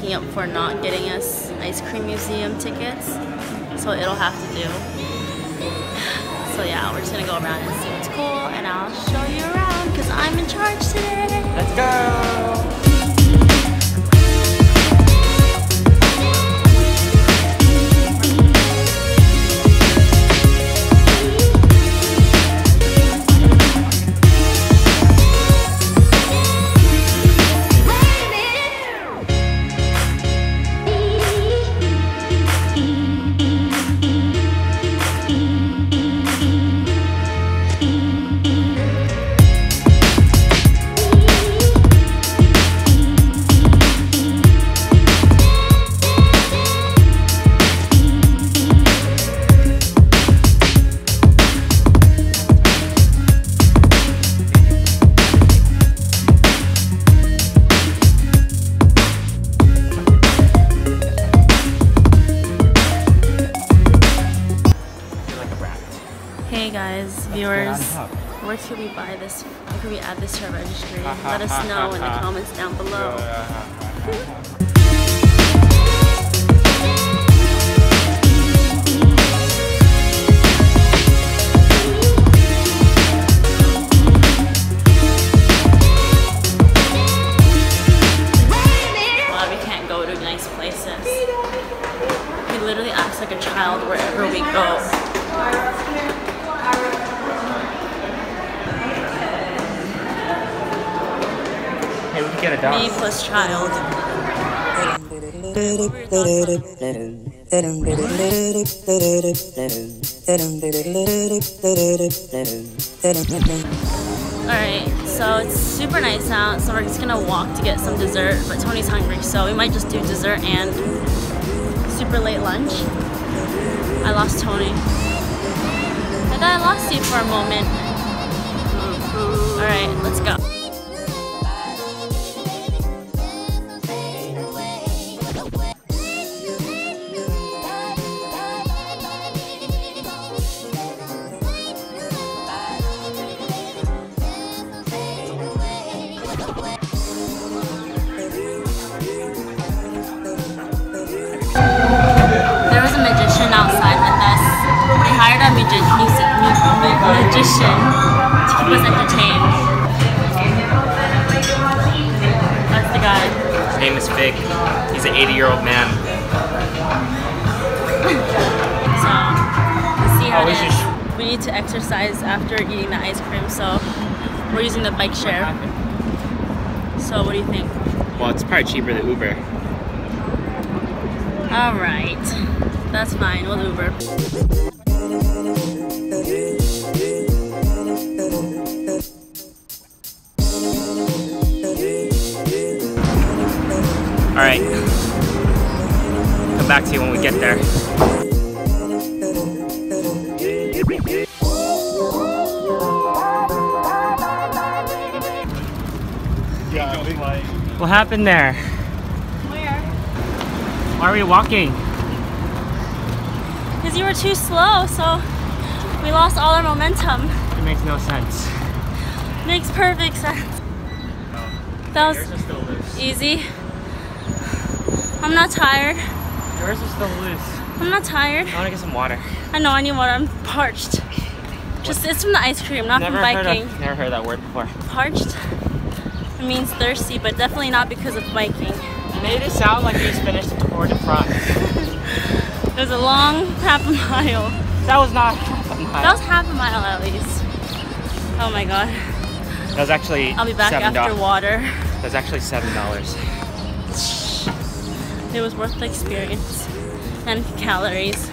making up for not getting us ice cream museum tickets, so it'll have to do. So yeah, we're just gonna go around and see what's cool, and I'll show you around because I'm in charge today. Let's go! Hey guys, viewers, where could we buy this? Where could we add this to our registry? Let us know in the comments down below. Why we can't go to nice places. We literally act like a child wherever we go. Hey, we can get a dog. Me plus child. Alright, so it's super nice out, so we're just gonna walk to get some dessert, but Tony's hungry, so we might just do dessert and super late lunch. I lost Tony. I thought I lost you for a moment. Alright, let's go. Outside with us. They hired a magician to keep us entertained. That's the guy. His name is Vic. He's an 80-year-old man. So, let's see how it is. We need to exercise after eating the ice cream, so we're using the bike share. So, what do you think? Well, it's probably cheaper than Uber. Alright. That's fine, we'll Uber. Alright. Come back to you when we get there. What happened there? Where? Why are we walking? Because you were too slow, so we lost all our momentum. It makes no sense. Makes perfect sense. That was easy. I'm not tired. Yours is still loose. I'm not tired. I want to get some water. I know, I need water. I'm parched. Just, it's from the ice cream, not from biking. Never heard that word before. Parched? It means thirsty, but definitely not because of biking. You made it sound like you just finished the Tour de France. It was a long half a mile. That was not half a mile. That was half a mile at least. Oh my god. That was actually I'll be back $7. after water. That was actually $7. It was worth the experience and calories.